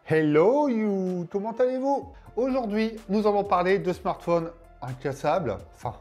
Hello you, comment allez-vous? Aujourd'hui, nous allons parler de smartphones incassables,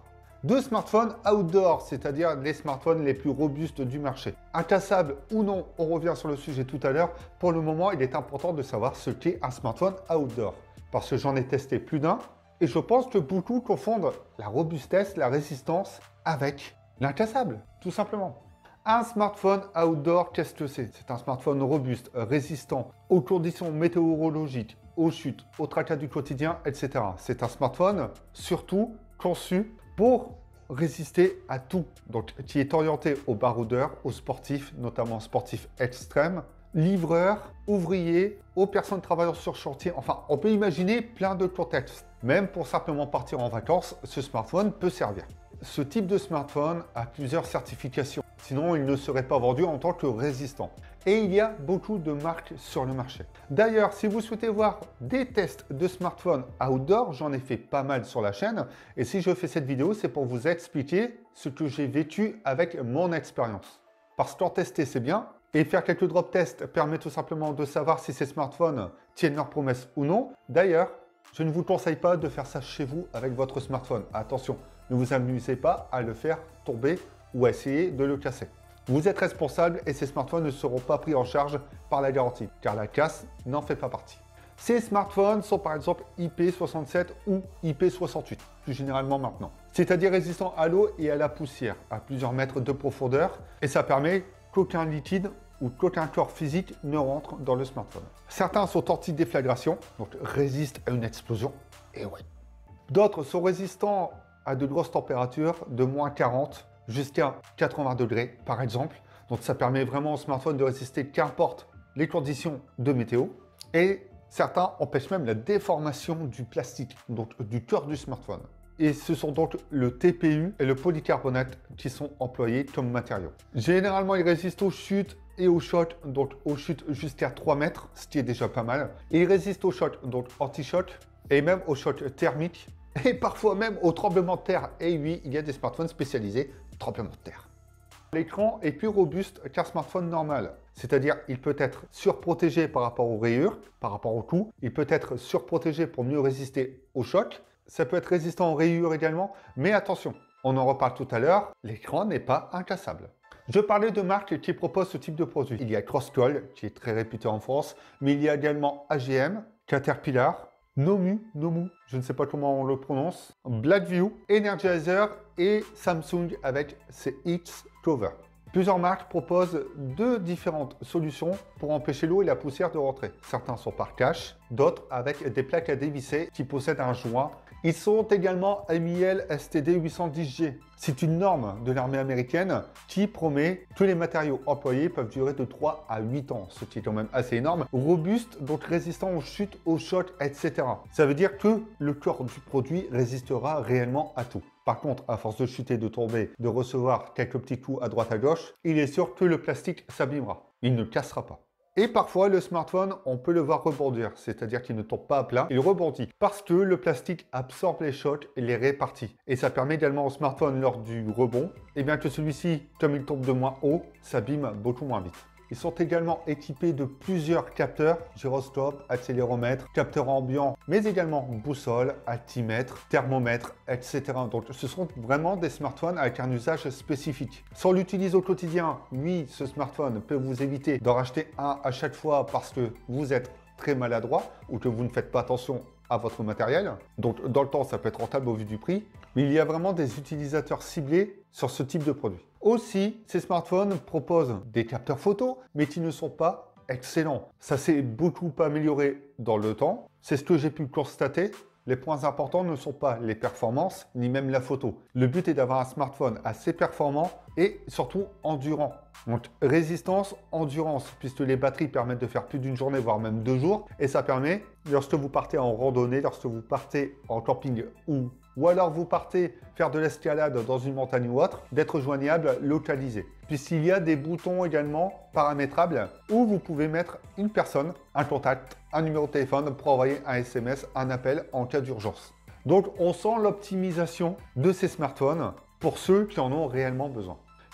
de smartphones outdoor, c'est-à-dire les smartphones les plus robustes du marché. Incassables ou non, on revient sur le sujet tout à l'heure. Pour le moment, il est important de savoir ce qu'est un smartphone outdoor, parce que j'en ai testé plus d'un, et je pense que beaucoup confondent la robustesse, la résistance avec l'incassable, tout simplement. Un smartphone outdoor, qu'est-ce que c'est? C'est un smartphone robuste, résistant aux conditions météorologiques, aux chutes, aux tracas du quotidien, etc. C'est un smartphone surtout conçu pour résister à tout, donc qui est orienté aux baroudeurs, aux sportifs, notamment sportifs extrêmes, livreurs, ouvriers, aux personnes travaillant sur chantier. Enfin, on peut imaginer plein de contextes. Même pour simplement partir en vacances, ce smartphone peut servir. Ce type de smartphone a plusieurs certifications. Sinon, il ne serait pas vendu en tant que résistant. Et il y a beaucoup de marques sur le marché. D'ailleurs, si vous souhaitez voir des tests de smartphones outdoor, j'en ai fait pas mal sur la chaîne. Et si je fais cette vidéo, c'est pour vous expliquer ce que j'ai vécu avec mon expérience. Parce qu'en tester, c'est bien. Et faire quelques drop tests permet tout simplement de savoir si ces smartphones tiennent leurs promesses ou non. D'ailleurs, je ne vous conseille pas de faire ça chez vous avec votre smartphone. Attention, ne vous amusez pas à le faire tomber ou à essayer de le casser. Vous êtes responsable et ces smartphones ne seront pas pris en charge par la garantie, car la casse n'en fait pas partie. Ces smartphones sont par exemple IP67 ou IP68, plus généralement maintenant. C'est-à-dire résistants à l'eau et à la poussière, à plusieurs mètres de profondeur, et ça permet qu'aucun liquide ou qu'aucun corps physique ne rentre dans le smartphone. Certains sont anti-déflagration, donc résistent à une explosion, et ouais. D'autres sont résistants à de grosses températures, de moins 40 jusqu'à 80 degrés par exemple. Donc ça permet vraiment au smartphone de résister qu'importe les conditions de météo. Et certains empêchent même la déformation du plastique, donc du cœur du smartphone. Et ce sont donc le TPU et le polycarbonate qui sont employés comme matériaux. Généralement, ils résistent aux chutes et aux chocs, donc aux chutes jusqu'à 3 mètres, ce qui est déjà pas mal. Et ils résistent aux chocs, donc anti-choc, et même aux chocs thermiques, et parfois même aux tremblements de terre. Et oui, il y a des smartphones spécialisés tremblements de terre. L'écran est plus robuste qu'un smartphone normal. C'est-à-dire, il peut être surprotégé par rapport aux rayures, par rapport au coup. Il peut être surprotégé pour mieux résister aux chocs. Ça peut être résistant aux rayures également. Mais attention, on en reparle tout à l'heure, l'écran n'est pas incassable. Je parlais de marques qui proposent ce type de produit. Il y a Crosscall, qui est très réputé en France, mais il y a également AGM, Caterpillar, Nomu, je ne sais pas comment on le prononce, Blackview, Energizer et Samsung avec ses X Cover. Plusieurs marques proposent deux différentes solutions pour empêcher l'eau et la poussière de rentrer. Certains sont par cache, d'autres avec des plaques à dévisser qui possèdent un joint. Ils sont également MIL STD 810G. C'est une norme de l'armée américaine qui promet que les matériaux employés peuvent durer de 3 à 8 ans, ce qui est quand même assez énorme. Robuste, donc résistant aux chutes, aux chocs, etc. Ça veut dire que le corps du produit résistera réellement à tout. Par contre, à force de chuter, de tomber, de recevoir quelques petits coups à droite à gauche, il est sûr que le plastique s'abîmera. Il ne cassera pas. Et parfois, le smartphone, on peut le voir rebondir, c'est-à-dire qu'il ne tombe pas à plat, il rebondit, parce que le plastique absorbe les chocs et les répartit. Et ça permet également au smartphone, lors du rebond, et bien que celui-ci, comme il tombe de moins haut, s'abîme beaucoup moins vite. Ils sont également équipés de plusieurs capteurs, gyroscope, accéléromètre, capteur ambiant, mais également boussole, altimètre, thermomètre, etc. Donc ce sont vraiment des smartphones avec un usage spécifique. Si on l'utilise au quotidien, oui, ce smartphone peut vous éviter d'en racheter un à chaque fois parce que vous êtes très maladroit ou que vous ne faites pas attention à votre matériel. Donc dans le temps, ça peut être rentable au vu du prix, mais il y a vraiment des utilisateurs ciblés sur ce type de produit. Aussi, ces smartphones proposent des capteurs photo, mais qui ne sont pas excellents. Ça s'est beaucoup amélioré dans le temps. C'est ce que j'ai pu constater. Les points importants ne sont pas les performances, ni même la photo. Le but est d'avoir un smartphone assez performant et surtout endurant. Donc résistance, endurance, puisque les batteries permettent de faire plus d'une journée, voire même 2 jours. Et ça permet, lorsque vous partez en randonnée, lorsque vous partez en camping ou alors vous partez faire de l'escalade dans une montagne ou autre, d'être joignable, localisé. Puisqu'il y a des boutons également paramétrables où vous pouvez mettre une personne, un contact, un numéro de téléphone pour envoyer un SMS, un appel en cas d'urgence. Donc on sent l'optimisation de ces smartphones pour ceux qui en ont réellement besoin.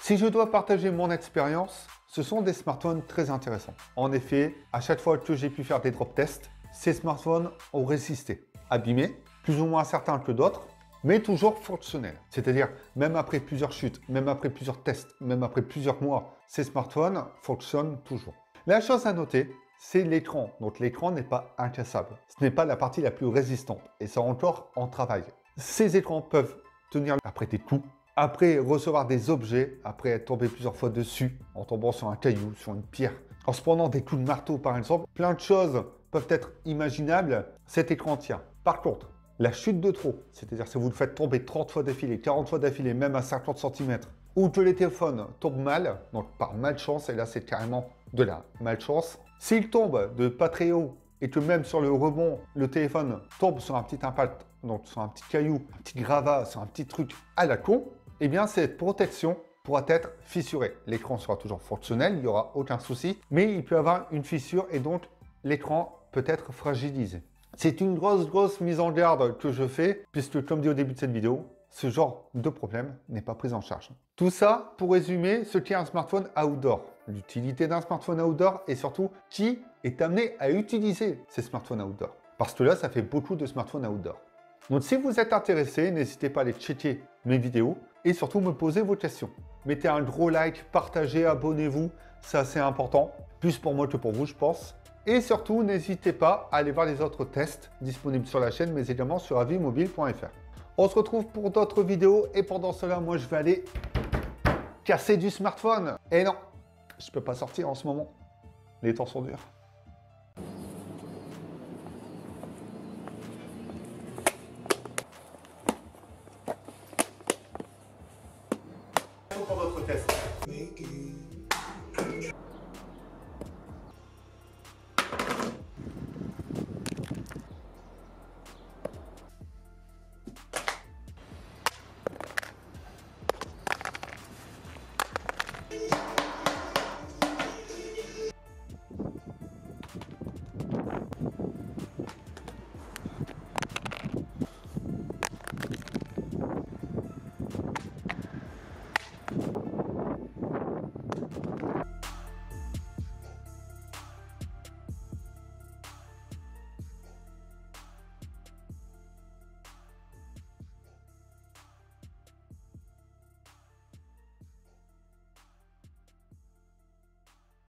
Si je dois partager mon expérience, ce sont des smartphones très intéressants. En effet, à chaque fois que j'ai pu faire des drop tests, ces smartphones ont résisté. Abîmés, plus ou moins certains que d'autres, mais toujours fonctionnels. C'est-à-dire, même après plusieurs chutes, même après plusieurs tests, même après plusieurs mois, ces smartphones fonctionnent toujours. La chose à noter, c'est l'écran. Donc l'écran n'est pas incassable. Ce n'est pas la partie la plus résistante. Et ça encore en travail. Ces écrans peuvent tenir après des coups, après recevoir des objets, après être tombé plusieurs fois dessus, en tombant sur un caillou, sur une pierre, en se prenant des coups de marteau par exemple. Plein de choses peuvent être imaginables. Cet écran tient. Par contre, la chute de trop, c'est-à-dire si vous le faites tomber 30 fois d'affilée, 40 fois d'affilée, même à 50 cm, ou que les téléphones tombent mal, donc par malchance, et là c'est carrément de la malchance. S'il tombe de pas très haut et que même sur le rebond, le téléphone tombe sur un petit impact, donc sur un petit caillou, un petit gravat, sur un petit truc à la con, eh bien cette protection pourra être fissurée. L'écran sera toujours fonctionnel, il n'y aura aucun souci, mais il peut y avoir une fissure et donc l'écran peut être fragilisé. C'est une grosse mise en garde que je fais, puisque comme dit au début de cette vidéo, ce genre de problème n'est pas pris en charge. Tout ça pour résumer ce qu'est un smartphone outdoor, l'utilité d'un smartphone outdoor et surtout qui est amené à utiliser ces smartphones outdoor. Parce que là, ça fait beaucoup de smartphones outdoor. Donc si vous êtes intéressé, n'hésitez pas à aller checker mes vidéos et surtout me poser vos questions. Mettez un gros like, partagez, abonnez-vous, c'est assez important, plus pour moi que pour vous je pense. Et surtout, n'hésitez pas à aller voir les autres tests disponibles sur la chaîne, mais également sur avimobile.fr. On se retrouve pour d'autres vidéos et pendant cela, moi, je vais aller casser du smartphone. Et non, je peux pas sortir en ce moment. Les temps sont durs. Pour d'autres tests.